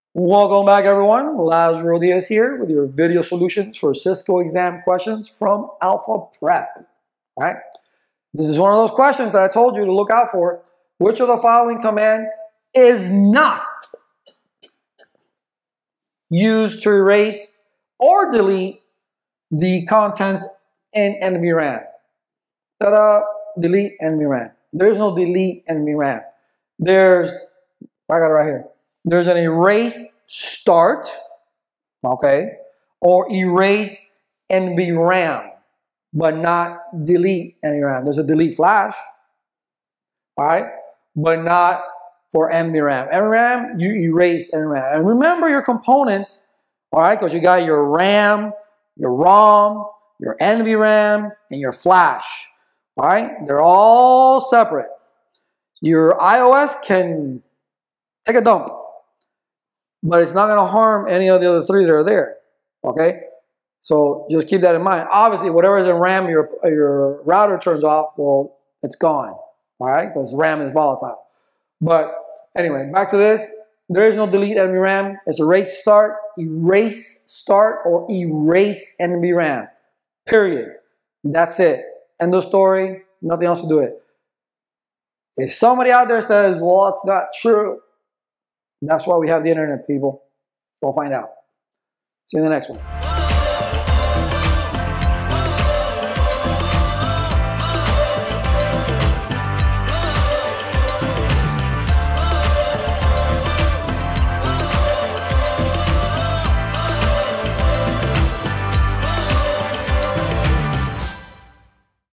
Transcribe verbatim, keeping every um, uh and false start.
Welcome back, everyone. Lazaro Diaz here with your video solutions for Cisco exam questions from Alpha Prep. All right? This is one of those questions that I told you to look out for. Which of the following command is not used to erase or delete the contents in N V RAM? Ta-da! Delete N V RAM. There's no delete N V RAM. There's, I got it right here. There's an erase start, okay, or erase N V RAM, but not delete N V RAM. There's a delete flash, all right, but not for N V RAM. N V RAM, you erase N V RAM. And remember your components, all right, because you got your RAM, your ROM, your N V RAM, and your flash, all right? They're all separate. Your iOS can take a dump, but it's not going to harm any of the other three that are there, okay? So just keep that in mind. Obviously, whatever is in RAM your, your router turns off, well, it's gone, all right? Because RAM is volatile. But anyway, back to this. There is no delete N V RAM. It's erase start, erase start, or erase N V RAM, period. That's it. End of story. Nothing else to do it. If somebody out there says, well, it's not true, that's why we have the internet, people. We'll find out. See you in the next one.